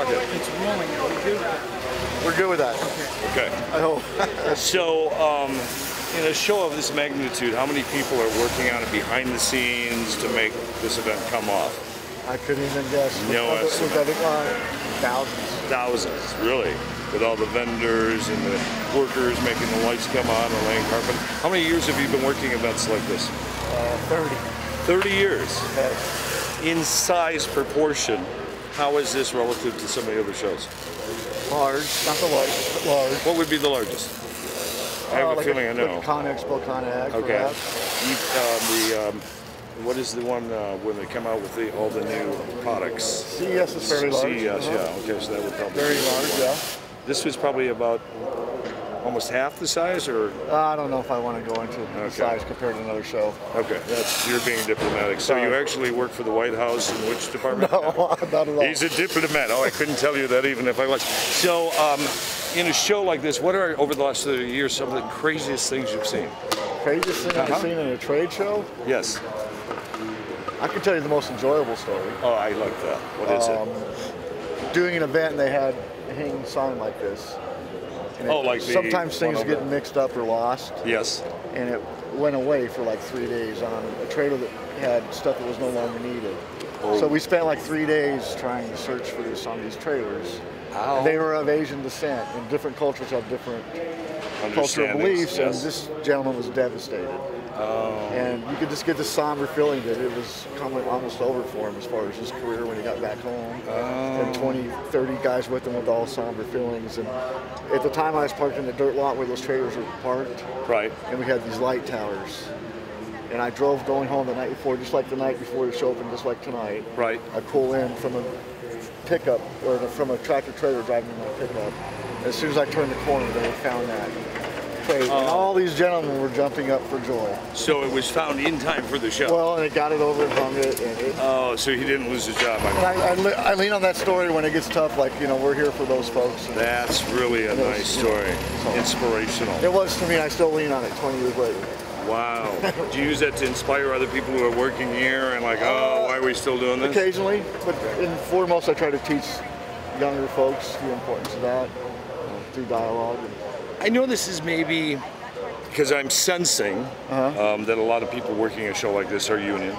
Okay. It's rolling. Are we good? We're good with that. Okay. I hope. So, in a show of this magnitude, how many people are working on it behind the scenes to make this event come off? I couldn't even guess. No estimate. Thousands. Thousands, really. With all the vendors and the workers making the lights come on and laying carpet. How many years have you been working events like this? 30. 30 years. Yes. In size proportion, how is this relative to some of the other shows? Large, not the largest, but large. What would be the largest? I have a feeling I know. Like ConExpo, ConAg, Okay. perhaps. What is the one when they come out with all the new products? CES is fairly large. CES, yeah. Okay, so that would probably Very large, yeah. This was probably about almost half the size, or? I don't know if I want to go into the size compared to another show. Okay, you're being diplomatic. So you actually work for the White House in which department? No, not at all. He's a diplomat. Oh, I couldn't tell you that even if I was. So, in a show like this, what are, over the last 30 years, some of the craziest things you've seen? Craziest thing I've seen in a trade show? Yes. I can tell you the most enjoyable story. Oh, I like that. What is it? Doing an event and they had a hanging sign like this. And like sometimes things get mixed up or lost. Yes. And it went away for like 3 days on a trailer that had stuff that was no longer needed. Oh. So we spent like 3 days trying to search for this on these trailers. And they were of Asian descent, and different cultures have different cultural beliefs, and this gentleman was devastated. And you could just get the somber feeling that it was coming almost over for him as far as his career when he got back home. And 20, 30 guys with him with all somber feelings. And at the time I was parked in the dirt lot where those trailers were parked. Right. And we had these light towers. And I drove going home the night before, just like the night before the show opened, just like tonight. Right. I pull in from a pickup, or from a tractor trailer driving in my pickup. As soon as I turned the corner, they had found that trade. And all these gentlemen were jumping up for joy. So it was found in time for the show? Well, and it got it over and hung it. And so he didn't lose his job. I lean on that story when it gets tough, like, you know, we're here for those folks. That's really a nice story. Inspirational. It was to me. I still lean on it 20 years later. Wow. Do you use that to inspire other people who are working here and like, why are we still doing this? Occasionally, but foremost I try to teach younger folks the importance of that through dialogue. I know this is maybe because I'm sensing that a lot of people working a show like this are union.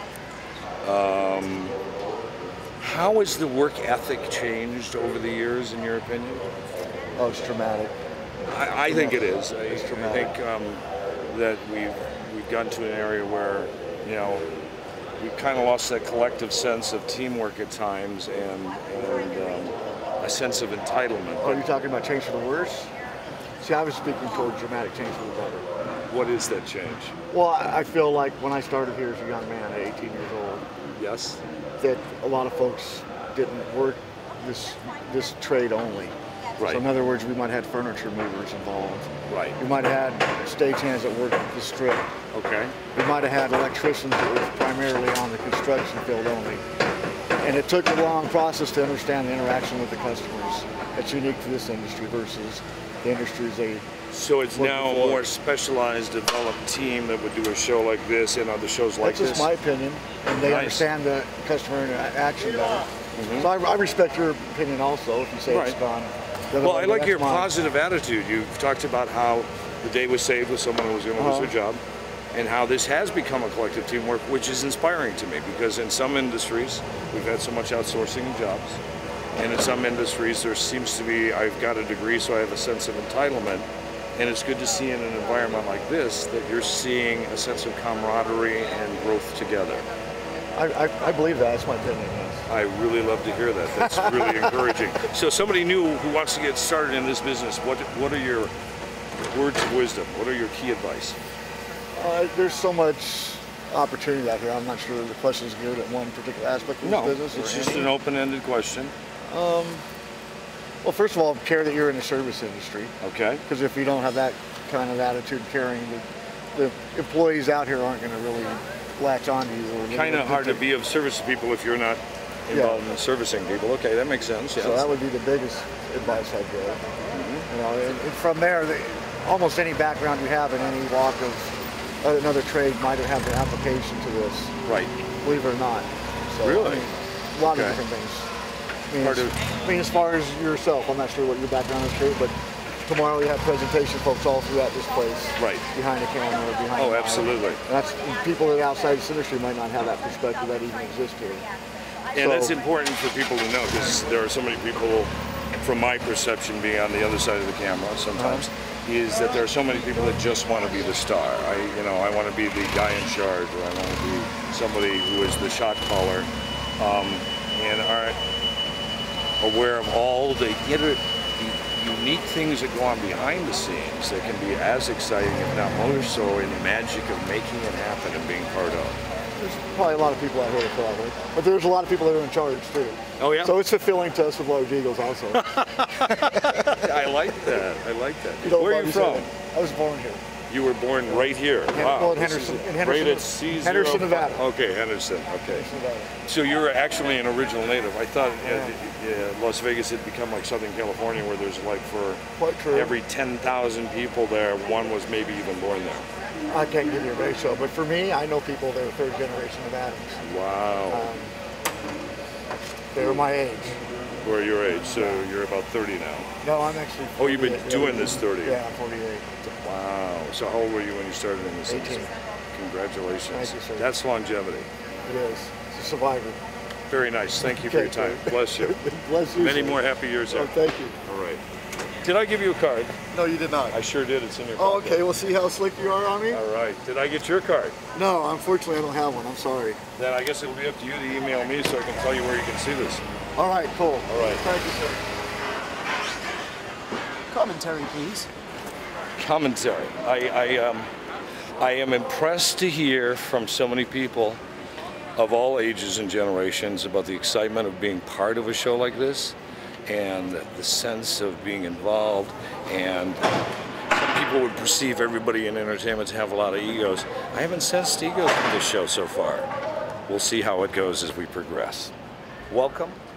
How has the work ethic changed over the years, in your opinion? Oh, it's dramatic. I think it is. I dramatic. think that we've gotten to an area where, you know, we've kind of lost that collective sense of teamwork at times and a sense of entitlement. Oh, you're talking about change for the worse? See, I was speaking toward dramatic change for the better. What is that change? Well, I feel like when I started here as a young man at 18 years old, yes, that a lot of folks didn't work this trade only. Right. So in other words, we might have had furniture movers involved. Right. We might have had stagehands that worked the strip. Okay. We might have had electricians that were primarily on the construction field only. And it took a long process to understand the interaction with the customers. It's unique to this industry versus the industries they So it's now a more specialized, developed team that would do a show like this and other shows like this? That's just my opinion. And they understand the customer interaction better. So I respect your opinion also, if you say it's gone. Well, I like your positive attitude. You've talked about how the day was saved with someone who was going to lose their job, and how this has become a collective teamwork, which is inspiring to me, because in some industries, we've had so much outsourcing of jobs, and in some industries, there seems to be, I've got a degree, so I have a sense of entitlement, and it's good to see in an environment like this that you're seeing a sense of camaraderie and growth together. I believe that. That's my opinion, yes. I really love to hear that. That's really encouraging. So somebody new who wants to get started in this business, what are your words of wisdom? What are your key advice? There's so much opportunity out here. I'm not sure the question is geared at one particular aspect of the business. No, it's just an open-ended question. Well, first of all, care that you're in the service industry. Okay. Because if you don't have that kind of attitude carrying, the employees out here aren't going to really latch on to you. Kind of hard to be of service to people if you're not involved in servicing people. Okay, that makes sense. Yes. So that would be the biggest advice I'd give. You know, and from there, almost any background you have in any walk of another trade might have an application to this. Right. Believe it or not. So, really? I mean, a lot of different things. I mean, as far as yourself, I'm not sure what your background is, Kate, but tomorrow you have presentation folks all throughout this place. Right. Behind the camera, behind Oh, the absolutely. And that's, people that outside this industry might not have that perspective that even exists here. And that's important for people to know, because there are so many people, from my perception being on the other side of the camera sometimes, is that there are so many people that just want to be the star. I want to be the guy in charge, or I want to be somebody who is the shot caller, and aren't aware of all the unique things that go on behind the scenes that can be as exciting, if not more so, in the magic of making it happen and being part of. There's probably a lot of people out here that feel that way, but there's a lot of people that are in charge too. Oh yeah. So it's fulfilling to us with Large Eagles also. I like that. I like that. Where are you from? I was born here. You were born right here. Wow. In Henderson, Nevada. Okay, Henderson. Okay. Henderson, Nevada. So you're actually an original native. I thought Las Vegas had become like Southern California, where there's like for every 10,000 people there, one was maybe even born there. I can't give you a ratio, but for me, I know people that are third generation Nevadans. Wow. They were my age. Or your age, so you're about 30 now. No, I'm actually 48. Oh, you've been doing this 30? Yeah, I'm 48. Wow. So how old were you when you started in this? 18. Congratulations. Thank you, sir. That's longevity. It is. It's a survivor. Very nice. Thank you for your time. Bless you. Bless you. Many more happy years. Oh, thank you. All right. Did I give you a card? No, you did not. I sure did. It's in your pocket. pocket. Okay. We'll see how slick you are on me. All right. Did I get your card? No, unfortunately, I don't have one. I'm sorry. Then I guess it'll be up to you to email me so I can tell you where you can see this. All right. Cool. All right. Thank you, sir. Commentary, please. Commentary. I am impressed to hear from so many people of all ages and generations about the excitement of being part of a show like this, and the sense of being involved. And some people would perceive everybody in entertainment to have a lot of egos. I haven't sensed egos in this show so far. We'll see how it goes as we progress. Welcome.